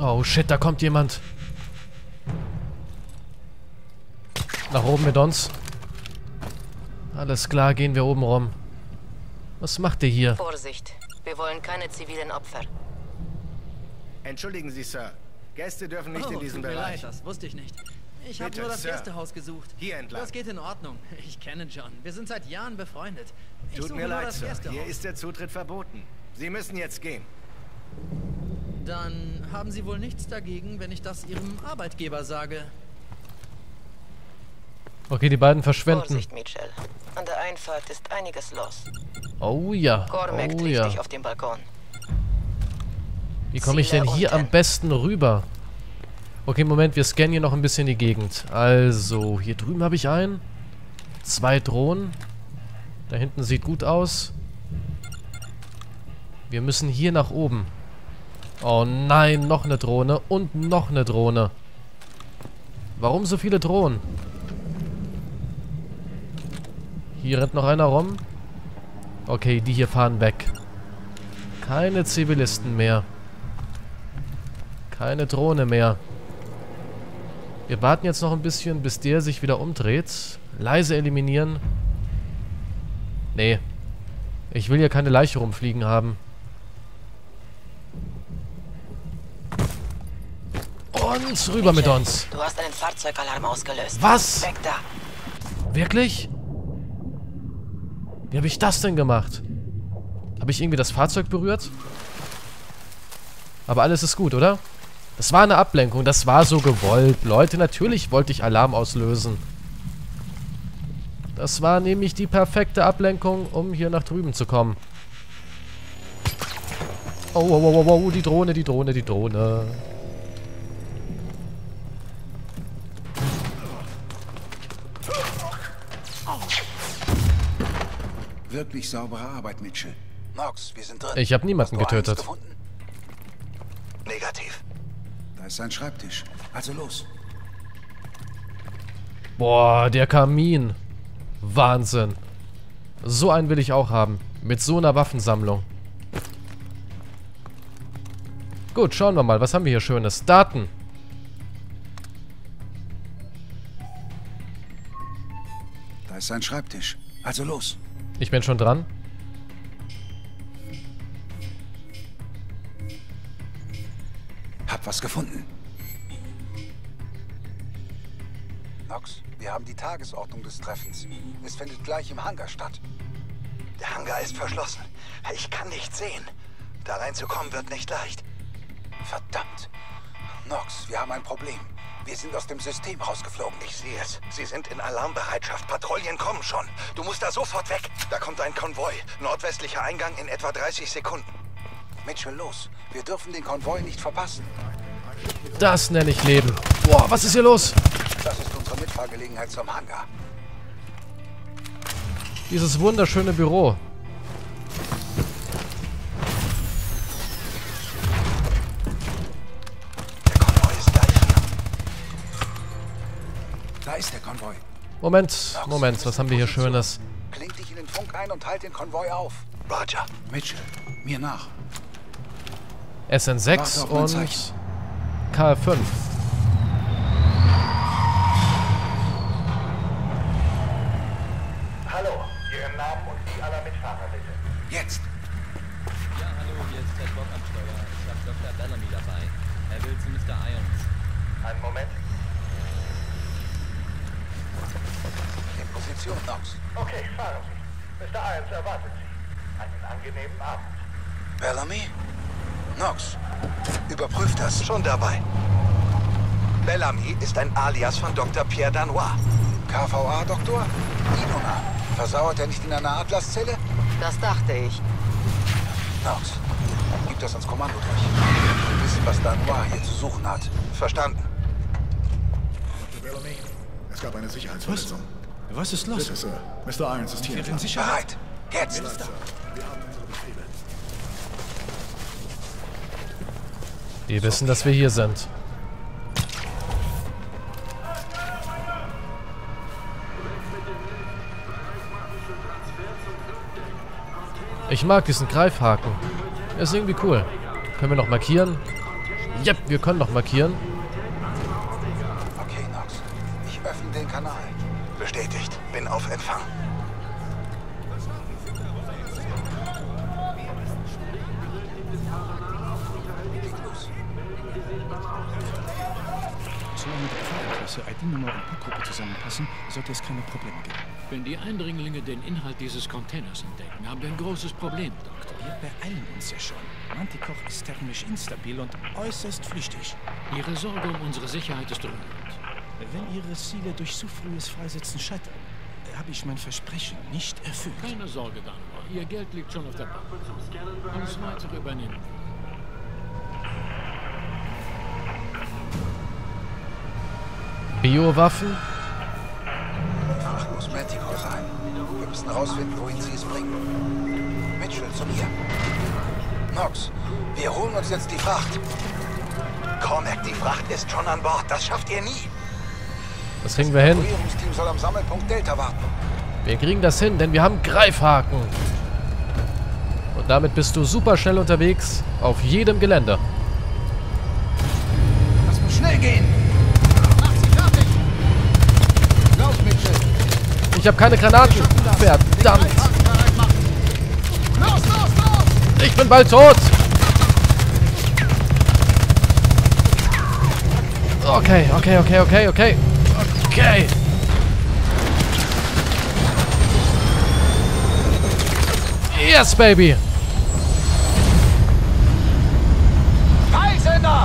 Oh shit, da kommt jemand. Nach oben mit uns. Alles klar, gehen wir oben rum. Was macht ihr hier? Vorsicht, wir wollen keine zivilen Opfer. Entschuldigen Sie, Sir. Gäste dürfen nicht in diesem tut mir Bereich. leid, das wusste ich nicht. Ich habe Bitte, nur das Sir. Gästehaus gesucht. Hier entlang. Das geht in Ordnung. Ich kenne John. Wir sind seit Jahren befreundet. Ich Tut suche mir nur leid, das Sir. Gästehaus. Hier ist der Zutritt verboten. Sie müssen jetzt gehen. Dann haben Sie wohl nichts dagegen, wenn ich das Ihrem Arbeitgeber sage. Okay, die beiden verschwinden. Vorsicht, Mitchell. An der Einfahrt ist einiges los. Oh ja, Cormac oh trifft ja. dich auf dem Balkon. Wie komme ich denn Ziele hier unten. am besten rüber? Okay, Moment, wir scannen hier noch ein bisschen die Gegend. Also, hier drüben habe ich einen. 2 Drohnen. Da hinten sieht gut aus. Wir müssen hier nach oben. Oh nein, noch eine Drohne und noch eine Drohne. Warum so viele Drohnen? Hier rennt noch einer rum. Okay, die hier fahren weg. Keine Zivilisten mehr. Keine Drohne mehr. Wir warten jetzt noch ein bisschen, bis der sich wieder umdreht. Leise eliminieren. Nee. Ich will hier keine Leiche rumfliegen haben. Und rüber mit uns. Du hast einen Fahrzeugalarm ausgelöst. Was? Weg da. Wirklich? Wie habe ich das denn gemacht? Habe ich irgendwie das Fahrzeug berührt? Aber alles ist gut, oder? Das war eine Ablenkung, das war so gewollt. Leute, natürlich wollte ich Alarm auslösen. Das war nämlich die perfekte Ablenkung, um hier nach drüben zu kommen. Oh, oh, oh, oh, oh, die Drohne, die Drohne, die Drohne. Wirklich saubere Arbeit, Mitchell. Knox, wir sind drin. Ich habe niemanden Hast du eins getötet. gefunden? Negativ. Da ist sein Schreibtisch. Also los. Boah, der Kamin. Wahnsinn. So einen will ich auch haben. Mit so einer Waffensammlung. Gut, schauen wir mal. Was haben wir hier Schönes? Daten. Da ist sein Schreibtisch. Also los. Ich bin schon dran. Hab was gefunden. Knox, wir haben die Tagesordnung des Treffens. Es findet gleich im Hangar statt. Der Hangar ist verschlossen. Ich kann nicht sehen. Da reinzukommen wird nicht leicht. Verdammt. Knox, wir haben ein Problem. Wir sind aus dem System rausgeflogen. Ich sehe es. Sie sind in Alarmbereitschaft. Patrouillen kommen schon. Du musst da sofort weg. Da kommt ein Konvoi. Nordwestlicher Eingang in etwa 30 Sekunden. Mitchell, los. Wir dürfen den Konvoi nicht verpassen. Das nenne ich Leben. Boah, was ist hier los? Das ist unsere Mitfahrgelegenheit zum Hangar. Dieses wunderschöne Büro. Der Konvoi ist gleich hier. Da ist der Konvoi. Moment, Moment, was haben wir hier Schönes? Kling dich in den Funk ein und halt den Konvoi auf. Roger. Mitchell, mir nach. SN6 Warte auf mein und Zeichen. KF5. Hallo, Ihren Namen und die aller Mitfahrer bitte. Jetzt. Ja, hallo, hier ist Ted Bock am Steuer. Ich habe Dr. Bellamy dabei. Er will zu Mr. Irons. Einen Moment. In Position, Knox. Okay, fahren Sie. Mr. Irons erwartet Sie. Einen angenehmen Abend. Bellamy? Knox, überprüft das. Schon dabei. Bellamy ist ein Alias von Dr. Pierre Danois. KVA-Doktor? Idona. Versauert er nicht in einer Atlaszelle? Das dachte ich. Knox, gib das ans Kommando durch. Wir wissen, was Danois hier zu suchen hat. Verstanden. Dr. Bellamy, es gab eine Sicherheitsverletzung. Was ist los? Bitte, Sir. Mr. Irons ist hier. Wir sind Sicherheit. Bereit. Jetzt. Wir haben unsere Befehle. Die wissen, dass wir hier sind. Ich mag diesen Greifhaken. Er ist irgendwie cool. Können wir noch markieren? Yep, wir können noch markieren. Okay, Nox. Ich öffne den Kanal. Bestätigt. Bin auf Empfang. Solange die Gefahrenklasse, ID-Nummer und Puckgruppe zusammenpassen, sollte es keine Probleme geben. Wenn die Eindringlinge den Inhalt dieses Containers entdecken, haben wir ein großes Problem, Doktor. Wir beeilen uns ja schon. Manticore ist thermisch instabil und äußerst flüchtig. Ihre Sorge um unsere Sicherheit ist rührend. Wenn Ihre Ziele durch zu frühes Freisetzen scheitern, habe ich mein Versprechen nicht erfüllt. Keine Sorge, Dunbar. Ihr Geld liegt schon auf der Bank. Alles Weitere übernehmen. Biowaffen. Die Fracht muss Manticore sein. Wir müssen herausfinden, wohin sie es bringen. Mitchell, zu mir. Nox, wir holen uns jetzt die Fracht. Cormac, die Fracht ist schon an Bord. Das schafft ihr nie. Das kriegen wir hin. Das Evakuierungsteam soll am Sammelpunkt Delta warten. Wir kriegen das hin, denn wir haben Greifhaken. Und damit bist du super schnell unterwegs auf jedem Gelände. Das muss schnell gehen. Mach sie fertig. Lauf, Mitchell. Ich habe keine Granaten. Verdammt. Los, los, los. Ich bin bald tot. Okay. Yes, baby. Peilsender.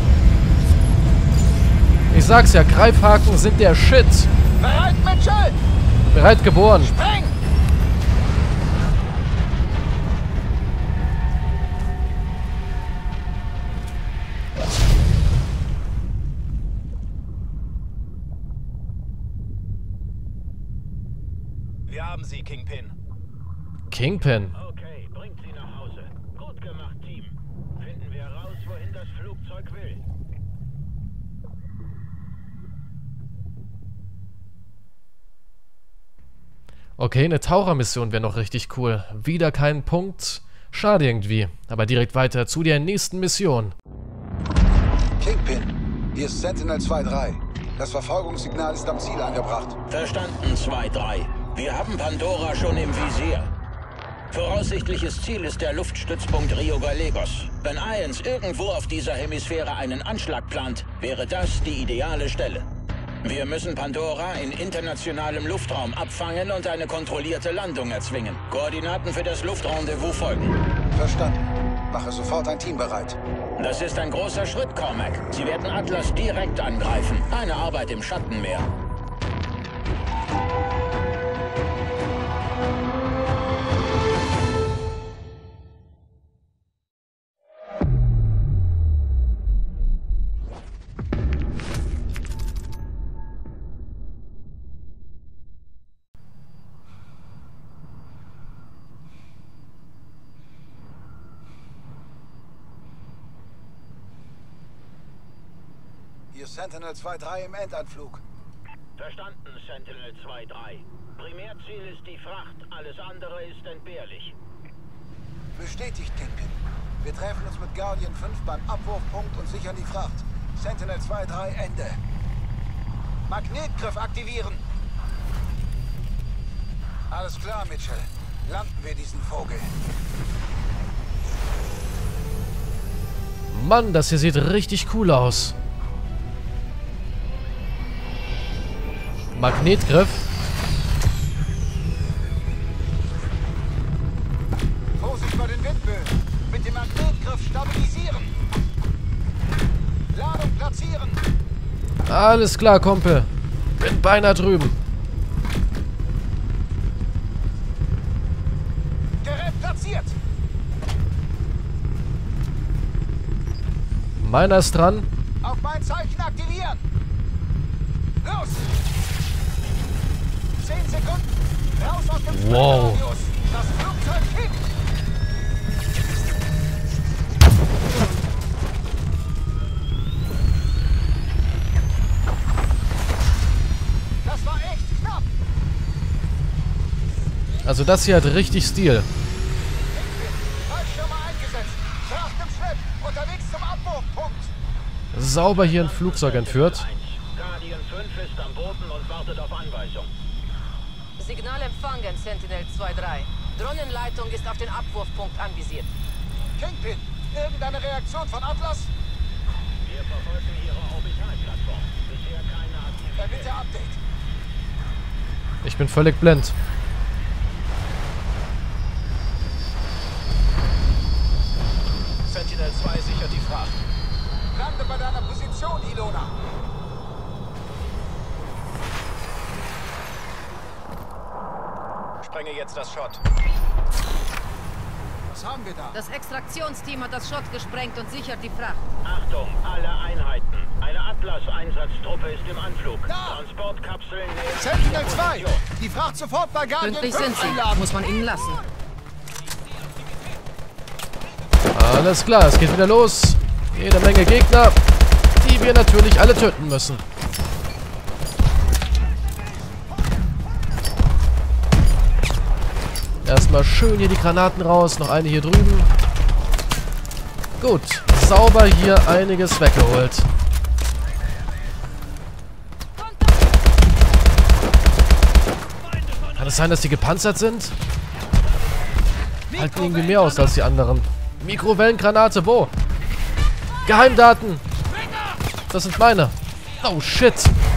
Ich sag's ja, Greifhaken sind der Shit. Bereit, Mitchell. Bereit geboren. Spreng. Wir haben sie, Kingpin. Kingpin. Okay, bringt sie nach Hause. Gut gemacht, Team. Finden wir raus, wohin das Flugzeug will. Okay, eine Tauchermission wäre noch richtig cool. Wieder kein Punkt. Schade irgendwie. Aber direkt weiter zu der nächsten Mission. Kingpin, hier ist Sentinel 2-3. Das Verfolgungssignal ist am Ziel angebracht. Verstanden, 2-3. Wir haben Pandora schon im Visier. Voraussichtliches Ziel ist der Luftstützpunkt Rio Gallegos. Wenn Irons irgendwo auf dieser Hemisphäre einen Anschlag plant, wäre das die ideale Stelle. Wir müssen Pandora in internationalem Luftraum abfangen und eine kontrollierte Landung erzwingen. Koordinaten für das Luftrendezvous folgen. Verstanden. Mache sofort ein Team bereit. Das ist ein großer Schritt, Cormac. Sie werden Atlas direkt angreifen. Keine Arbeit im Schatten mehr. Hier ist Sentinel 2-3 im Endanflug. Verstanden, Sentinel 2-3. Primärziel ist die Fracht, alles andere ist entbehrlich. Bestätigt, Kingpin. Wir treffen uns mit Guardian 5 beim Abwurfpunkt und sichern die Fracht. Sentinel 2-3, Ende. Magnetgriff aktivieren. Alles klar, Mitchell. Landen wir diesen Vogel. Mann, das hier sieht richtig cool aus. Magnetgriff. Vorsicht bei den Windböen. Mit dem Magnetgriff stabilisieren. Ladung platzieren. Alles klar, Kumpel. Bin beinahe drüben. Gerät platziert. Meiner ist dran. Auf mein Zeichen aktivieren. Los! 10 Sekunden. Raus aus dem Wow. Radius. Das Flugzeug kippt. Das war echt knapp. Also das hier hat richtig Stil. Fallschirme eingesetzt. Fracht im Schlepp. Unterwegs zum Abbruch. Abwurfpunkt. Sauber hier ein Flugzeug entführt. Guardian 5 ist am Boden und wartet auf Anweisung. Signal empfangen, Sentinel 2-3. Drohnenleitung ist auf den Abwurfpunkt anvisiert. Kingpin, irgendeine Reaktion von Atlas? Wir verfolgen Ihre Orbitalplattform. Bisher keine Aktivität. Bitte Update. Ich bin völlig blind. Sentinel 2 sichert die Fracht. Lande bei deiner Position, Ilona. Sprenge jetzt das Schott. Was haben wir da? Das Extraktionsteam hat das Schott gesprengt und sichert die Fracht. Achtung, alle Einheiten. Eine Atlas-Einsatztruppe ist im Anflug. Da! Transportkapseln nähern. Sentinel 2! Die Fracht sofort bei Guardian 5 Pünktlich sind sie. Muss man ihnen lassen. Alles klar, es geht wieder los. Jede Menge Gegner, die wir natürlich alle töten müssen. Erstmal schön hier die Granaten raus. Noch eine hier drüben. Gut, sauber hier einiges weggeholt. Kann es sein, dass die gepanzert sind? Halten irgendwie mehr aus als die anderen. Mikrowellengranate, wo? Geheimdaten! Das sind meine. Oh, shit.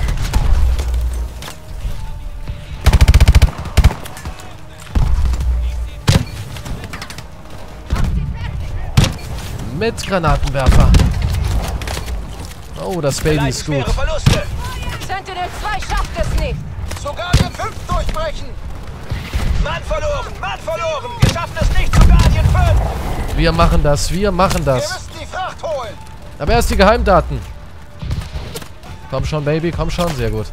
Mit Granatenwerfer. Oh, das Baby ist gut. Sentinel 2 schafft es nicht. Zu Guardian 5 durchbrechen! Mann verloren! Mann verloren! Wir schaffen es nicht zu Guardian 5! Wir machen das, wir machen Wir das. müssen die Fracht holen! Aber erst die Geheimdaten. Komm schon, Baby, komm schon. Sehr gut.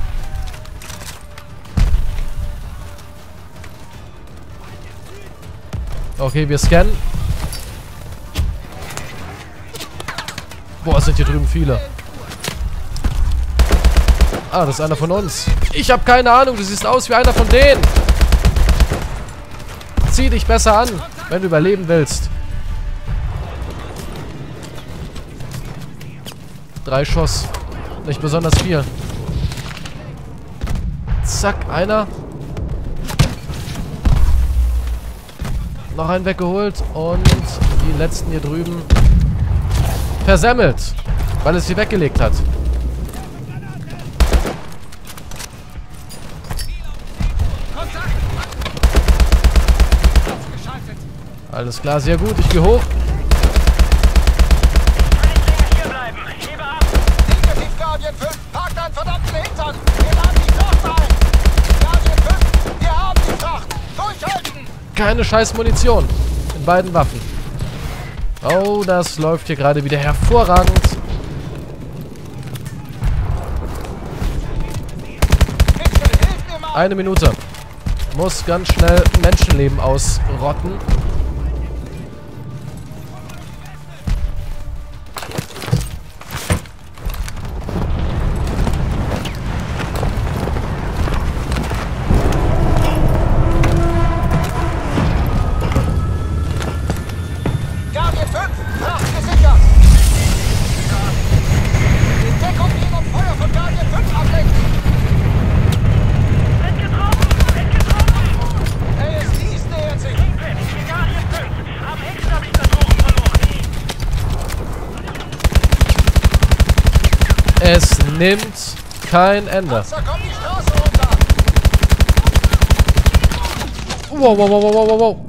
Okay, wir scannen. Boah, es sind hier drüben viele. Ah, das ist einer von uns. Ich habe keine Ahnung, du siehst aus wie einer von denen. Zieh dich besser an, wenn du überleben willst. 3 Schuss. Nicht besonders viel. Zack, einer. Noch einen weggeholt. Und die letzten hier drüben versemmelt. Weil es sie weggelegt hat. Alles klar, sehr gut. Ich gehe hoch. Negativ, Guardian 5! Parkt deinen verdammten Hintern! Wir laden die Fracht ein! Guardian 5! Wir haben die Fracht! Durchhalten! Keine scheiß Munition. In beiden Waffen. Oh, das läuft hier gerade wieder hervorragend. Eine Minute. Muss ganz schnell Menschenleben ausrotten. Guardian 5! Fracht gesichert! Die Deckung gehen und Feuer von Guardian 5 ablenken! ASTs nähern sich! Es nimmt kein Ende. Panzer kommt die Straße runter! Wow, wow, wow, wow, wow, wow.